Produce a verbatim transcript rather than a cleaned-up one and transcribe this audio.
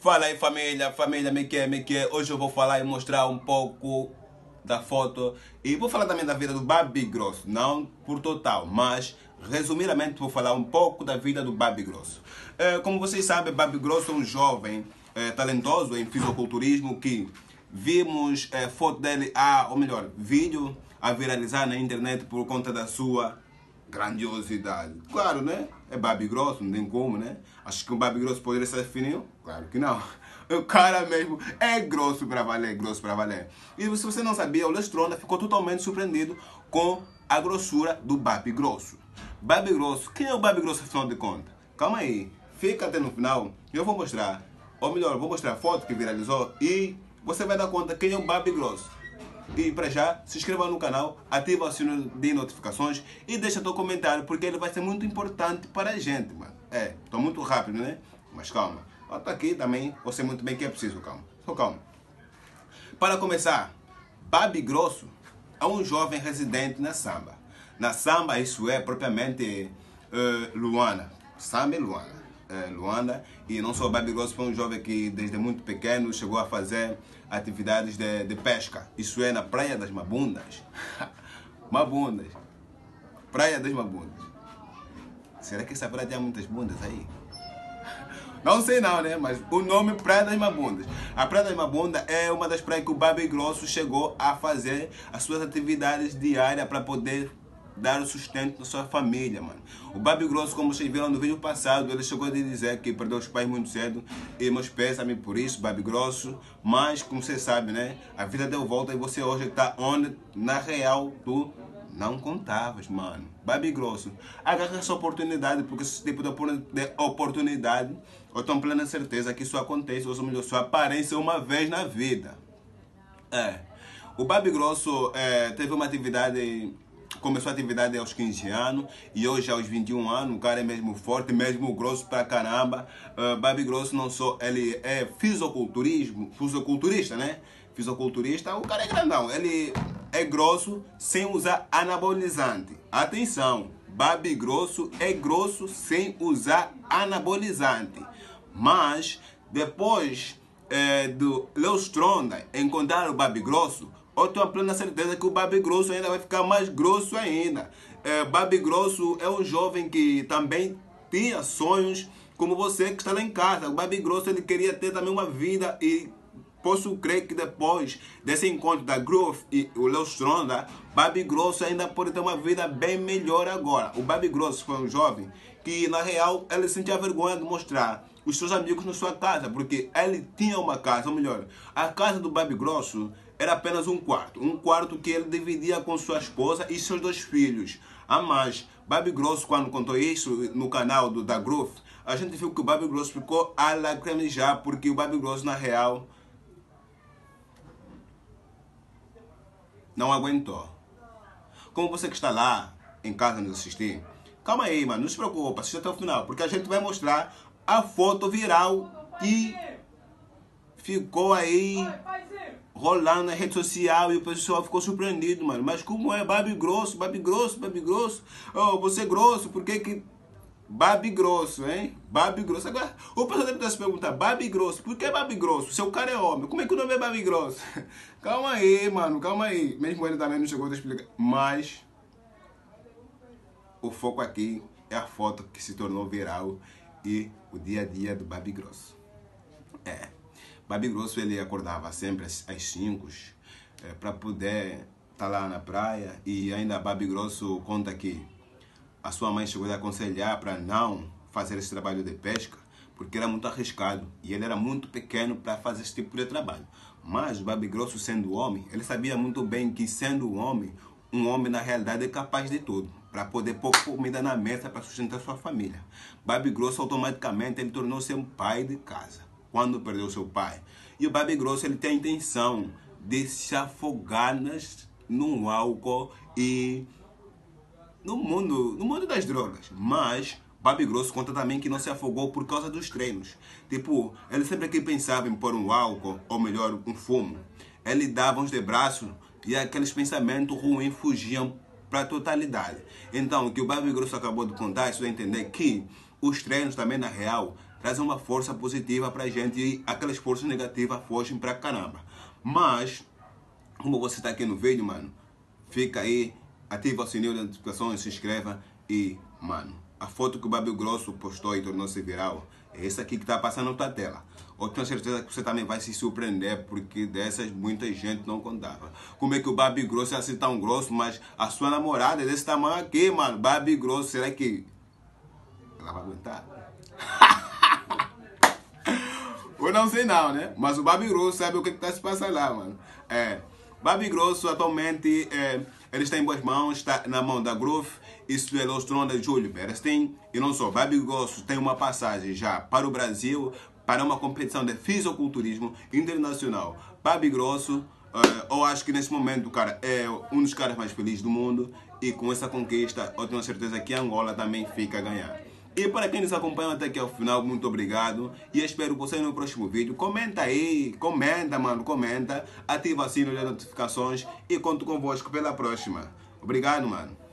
Fala aí família, família, me quer, me quer. Hoje eu vou falar e mostrar um pouco da foto e vou falar também da vida do Babi Grosso, não por total, mas resumidamente vou falar um pouco da vida do Babi Grosso. É, como vocês sabem, Babi Grosso é um jovem é, talentoso em fisiculturismo que vimos é, foto dele, a, ou melhor, vídeo a viralizar na internet por conta da sua grandiosidade. Claro, né? É Babi Grosso, não tem como, né? Acho que o Babi Grosso poderia ser fininho? Claro que não. O cara mesmo é grosso para valer, grosso para valer. E se você não sabia, o Lestronda ficou totalmente surpreendido com a grossura do Babi Grosso. Babi Grosso, quem é o Babi Grosso afinal de contas? Calma aí, fica até no final, eu vou mostrar, ou melhor, vou mostrar a foto que viralizou e você vai dar conta quem é o Babi Grosso. E para já, se inscreva no canal, ativa o sino de notificações e deixa teu comentário, porque ele vai ser muito importante para a gente, mano. É, tô muito rápido, né? Mas calma. Eu tô aqui também, eu sei muito bem que é preciso, calma. Só calma. Para começar, Babi Grosso é um jovem residente na Samba. Na Samba, isso é propriamente uh, Luanda. Samba e Luanda. É, Luanda, e não só o Babi Grosso foi um jovem que desde muito pequeno chegou a fazer atividades de, de pesca, isso é na Praia das Mabundas. Mabundas, Praia das Mabundas. Será que essa praia tem muitas bundas aí? Não sei não, né? Mas o nome Praia das Mabundas. A Praia das Mabundas é uma das praias que o Babi Grosso chegou a fazer as suas atividades diárias para poder dar o sustento da sua família, mano. O Babi Grosso, como vocês viram no vídeo passado, ele chegou a dizer que perdeu os pais muito cedo e meus pésame por isso, Babi Grosso, mas como você sabe, né, a vida deu volta e você hoje está onde, na real, tu não contavas, mano. Babi Grosso, agarra essa oportunidade, porque esse tipo de oportunidade, eu tenho plena certeza que isso acontece, ou melhor, só aparece uma vez na vida. É. O Babi Grosso é, teve uma atividade... Começou a atividade aos quinze anos e hoje aos vinte e um anos, o cara é mesmo forte, mesmo grosso pra caramba. Uh, Babi Grosso não só, ele é fisiculturismo, fisiculturista, né? Fisiculturista, o cara é grandão, ele é grosso sem usar anabolizante. Atenção, Babi Grosso é grosso sem usar anabolizante. Mas depois é, do Lestronda encontrar o Babi Grosso, eu tenho a plena certeza que o Babi Grosso ainda vai ficar mais grosso ainda. É, Babi Grosso é um jovem que também tinha sonhos como você que está lá em casa. O Babi Grosso ele queria ter também uma vida e posso crer que depois desse encontro da Groove e o Lestronda, Babi Grosso ainda pode ter uma vida bem melhor agora. O Babi Grosso foi um jovem que na real ele sentia vergonha de mostrar os seus amigos na sua casa, porque ele tinha uma casa, ou melhor, a casa do Babi Grosso era apenas um quarto, um quarto que ele dividia com sua esposa e seus dois filhos. A mais, Babi Grosso, quando contou isso no canal do, da Groove, a gente viu que o Babi Grosso ficou a lacrimejar, porque o Babi Grosso, na real, não aguentou. Como você que está lá, em casa nos assistir, calma aí, mano, não se preocupe, assista até o final, porque a gente vai mostrar a foto viral que ficou aí rolando na rede social e o pessoal ficou surpreendido, mano. Mas como é Babi Grosso, Babi Grosso, Babi Grosso? Oh, você é grosso, por que que... Babi Grosso, hein? Babi Grosso. Agora, o pessoal deve estar se perguntando, Babi Grosso, por que Babi Grosso? Seu cara é homem, como é que o nome é Babi Grosso? Calma aí, mano, calma aí. Mesmo ele também não chegou a explicar. Mas o foco aqui é a foto que se tornou viral e o dia a dia do Babi Grosso. É. Babi Grosso ele acordava sempre às cinco é, para poder estar tá lá na praia e ainda Babi Grosso conta que a sua mãe chegou a aconselhar para não fazer esse trabalho de pesca porque era muito arriscado e ele era muito pequeno para fazer esse tipo de trabalho. Mas o Babi Grosso, sendo homem, ele sabia muito bem que sendo homem, um homem na realidade é capaz de tudo para poder pôr comida na mesa para sustentar sua família. Babi Grosso automaticamente ele tornou-se um pai de casa quando perdeu seu pai. E o Babi Grosso ele tem a intenção de se afogar nas, no álcool e no mundo, no mundo das drogas. Mas Babi Grosso conta também que não se afogou por causa dos treinos. Tipo, ele sempre que pensava em pôr um álcool, ou melhor, um fumo, ele dava uns de braço e aqueles pensamentos ruins fugiam para a totalidade. Então, o que o Babi Grosso acabou de contar, isso é entender que os treinos também, na real, trazem uma força positiva pra gente e aquelas forças negativas fogem pra caramba. Mas, como você está aqui no vídeo, mano, fica aí, ativa o sininho de notificações, se inscreva e, mano, a foto que o Babi Grosso postou e tornou-se viral é essa aqui que está passando na tua tela. Eu tenho certeza que você também vai se surpreender, porque dessas muita gente não contava. Como é que o Babi Grosso é assim tão grosso, mas a sua namorada é desse tamanho aqui, mano. Babi Grosso, será que ela vai aguentar? Eu não sei não, né? Mas o Babi Grosso sabe o que está se passando lá, mano. É, Babi Grosso atualmente é, ele está em boas mãos, está na mão da Groove e pelo trono de Júlio Bernstein. E não só, Babi Grosso tem uma passagem já para o Brasil, para uma competição de fisiculturismo internacional. Babi Grosso, é, eu acho que nesse momento, cara, é um dos caras mais felizes do mundo. E com essa conquista, eu tenho certeza que Angola também fica a ganhar. E para quem nos acompanha até aqui ao final, muito obrigado. E espero você no próximo vídeo. Comenta aí, comenta, mano, comenta. Ativa o sino de notificações e conto convosco pela próxima. Obrigado, mano.